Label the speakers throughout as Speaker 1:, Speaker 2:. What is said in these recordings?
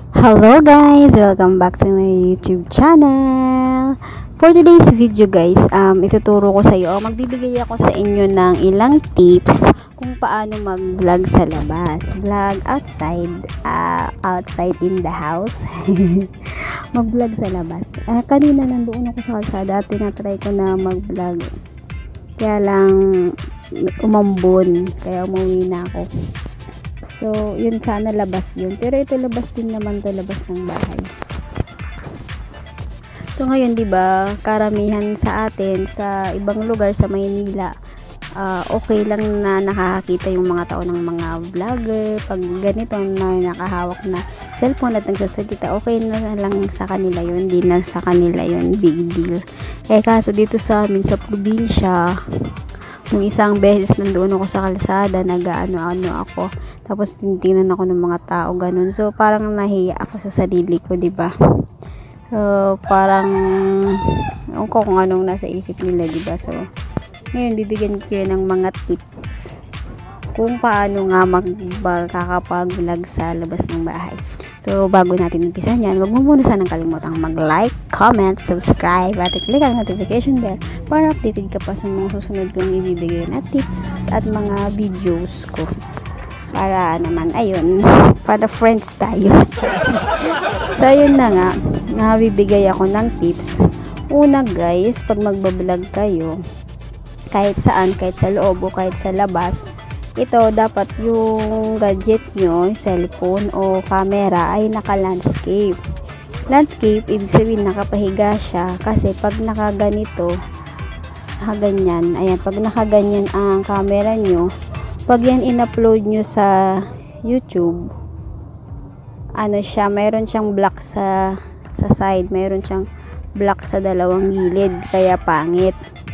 Speaker 1: Hello guys! Welcome back to my YouTube channel! For today's video guys, ituturo ko sa iyo, magbibigay ako sa inyo ng ilang tips kung paano mag-vlog sa labas. Vlog outside, outside in the house. Mag-vlog sa labas. Kanina nandoon ako sa kalsada, tinatry ko na mag-vlog. Kaya lang umambon, kaya umuwi na ako. So, yun sana labas yun. Pero ito labas din naman to, labas ng bahay. So, ngayon, di ba karamihan sa atin, sa ibang lugar, sa Maynila, okay lang na nakakakita yung mga tao ng mga vlogger. Pag ganito na nakahawak na cellphone at nagsasalita, okay na lang sa kanila yun. Hindi na sa kanila yun, big deal. Kaso dito sa amin, sa probinsya, nung isang beses nandoon ako sa kalsada, nag-ano-ano ako. Tapos tinitingnan ako ng mga tao, ganun. So, parang nahiya ako sa sarili ko, diba? So, parang, ewan ko kung anong nasa isip nila, diba? So, ngayon, bibigyan ko yun ng mga tips kung paano nga makakapag-vlog sa labas ng bahay. So, bago natin umpisa yan, huwag mo muna sanang kalimutang mag-like, comment, subscribe, at i-click ang notification bell para updated ka pa sa mga susunod kong ibibigay na tips at mga videos ko. Para naman, ayun, para friends tayo. So, ayun na nga, nabibigay ako ng tips. Una guys, pag magbablog kayo, kahit saan, kahit sa loob o kahit sa labas, ito dapat yung gadget nyo, cellphone o camera ay naka-landscape. Landscape, ibig sabihin nakapahiga siya kasi pag nakaganito, ganyan, ayan, pag nakaganyan ang camera nyo, pag yan in-upload nyo sa YouTube, ano siya, mayroon siyang block sa side, mayroon siyang block sa dalawang gilid, kaya pangit.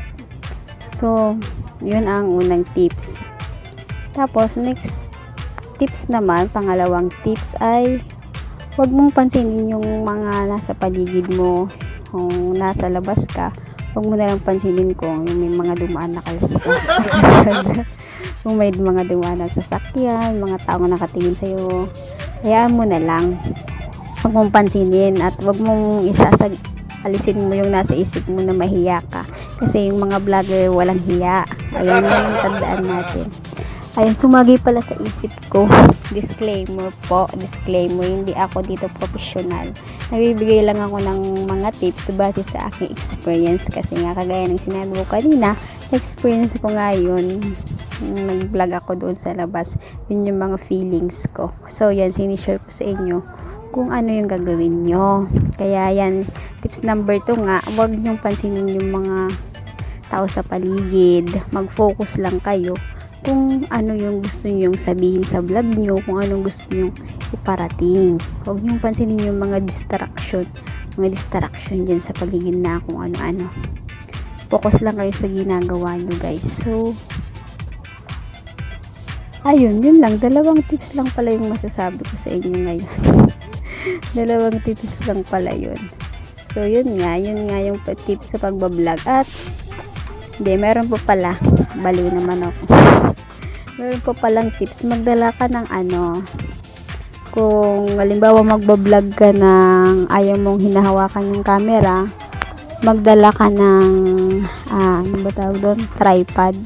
Speaker 1: So, yun ang unang tips. Tapos, next tips naman, pangalawang tips ay huwag mong pansinin yung mga nasa paligid mo. Kung nasa labas ka, huwag mo nalang pansinin kung yung may mga dumaan na kalsada. Kung may mga dumaan na sasakyan, mga taong nakatingin sa'yo, hayaan mo na lang. Huwag mong pansinin at huwag mong alisin mo yung nasa isip mo na mahiya ka. Kasi yung mga vlogger walang hiya. Ayan yung tandaan natin. Ayun, sumagi pala sa isip ko. Disclaimer po, disclaimer, hindi ako dito professional. Nagbibigay lang ako ng mga tips base sa aking experience. Kasi nga, kagaya ng sinabi ko kanina, experience ko nga yun. Nag-vlog ako doon sa labas. Yun yung mga feelings ko. So, yan, sinishare ko sa inyo kung ano yung gagawin nyo. Kaya yan, tips number 2 nga, huwag nyong pansinin yung mga tao sa paligid. Mag-focus lang kayo kung ano yung gusto nyong sabihin sa vlog nyo, kung anong gusto nyong iparating. Huwag nyong pansinin yung mga distraction dyan sa paligid na kung ano-ano. Focus lang kayo sa ginagawa nyo guys. So, ayun, yun lang. Dalawang tips lang pala yung masasabi ko sa inyo ngayon. Dalawang tips lang pala yun. So, yun nga yung tips sa pagbablog. At, hindi, meron po pala. Baliw naman ako. Meron po palang tips. Magdala ka ng kung halimbawa magbablog ka ng ayaw mong hinahawakan yung camera, magdala ka ng ano ba tawag doon? Tripod.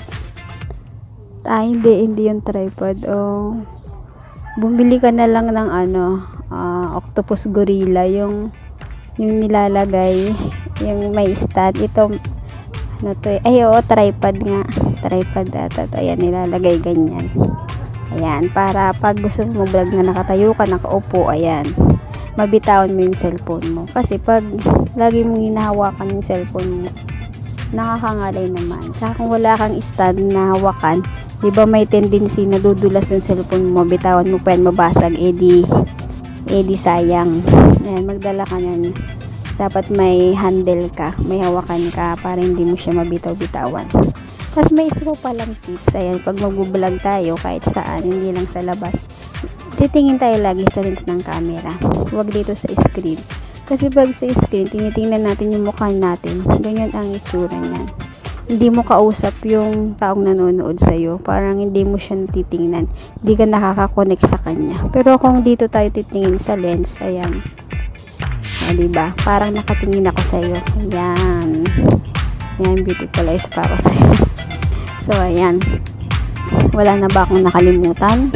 Speaker 1: Hindi yung tripod. Bumili ka na lang ng octopus gorilla, yung nilalagay, yung may stand. Ito, ano to? Tripod nga. Tripod ata to. Ayan, nilalagay ganyan. Ayan, para pag gusto mo vlog na nakatayo ka, nakaupo, ayan, mabitawan mo yung cellphone mo. Kasi pag lagi mong hinahawakan yung cellphone mo, nakakangalay naman. Tsaka kung wala kang stand na hawakan, di ba may tendency na dudulas yung cellphone mo, bitawan mo pa yan, mabasag, edi sayang. Ayan, magdala ka na. Dapat may handle ka, may hawakan ka para hindi mo siya mabitaw-bitawan. Tapos may isa pa palang tips. Ayan, pag mag-vlog tayo kahit saan, hindi lang sa labas, titingin tayo lagi sa lens ng camera. Huwag dito sa screen. Kasi pag sa screen, tinitingnan natin yung mukha natin. Ganyan ang itsura niyan. hindi mo kausap yung taong nanonood sa'yo. Parang hindi mo siya titingnan. Hindi ka nakaka-connect sa kanya. Pero kung dito tayo titingin sa lens, ayan. O, diba? Parang nakatingin ako sa'yo. Ayan. Ayan, beautiful eyes pa ako sa'yo. So, ayan. Wala na ba akong nakalimutan?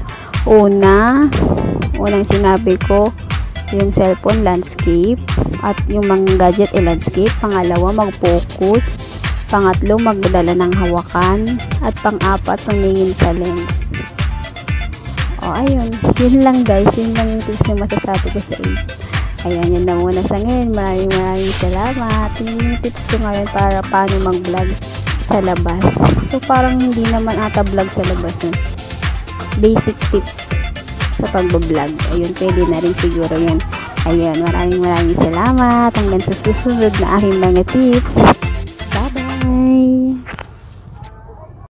Speaker 1: Unang sinabi ko, yung cellphone, landscape. At yung mga gadget, landscape. Pangalawa, mag-focus. Pangatlo, magdala ng hawakan. At pang-apat, tumingin sa lens. O, ayun. Yun lang guys. Yun lang yung tips na masasabi ko sa inyo. Ayan, yun na muna sa ngayon. Maraming salamat. Yun yung tips ko ngayon para paano mag-vlog sa labas. So, parang hindi naman ata vlog sa labas yun. Basic tips sa pag-vlog. Ayun, pwede na rin siguro yun. Ayun, maraming salamat. Hanggang sa susunod na aking mga tips.